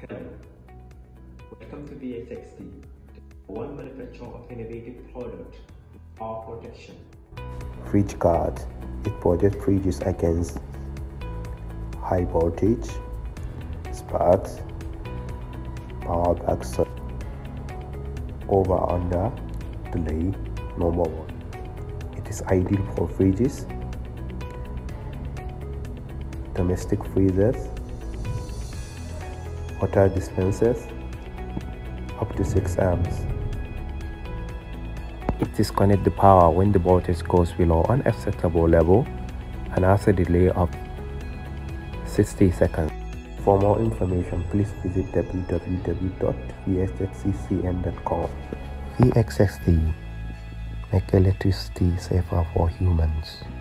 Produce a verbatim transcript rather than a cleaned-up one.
Hello, welcome to B X S T, one manufacturer of innovative product, power protection. Fridge guard. It protects fridges against high voltage, sparks, power backs, over under delay. Number one. It is ideal for fridges, domestic freezers, water dispensers, up to six amps. It disconnects the power when the voltage goes below an acceptable level and has a delay of sixty seconds. For more information, please visit w w w dot v x s t c m dot com. V X S T, make electricity safer for humans.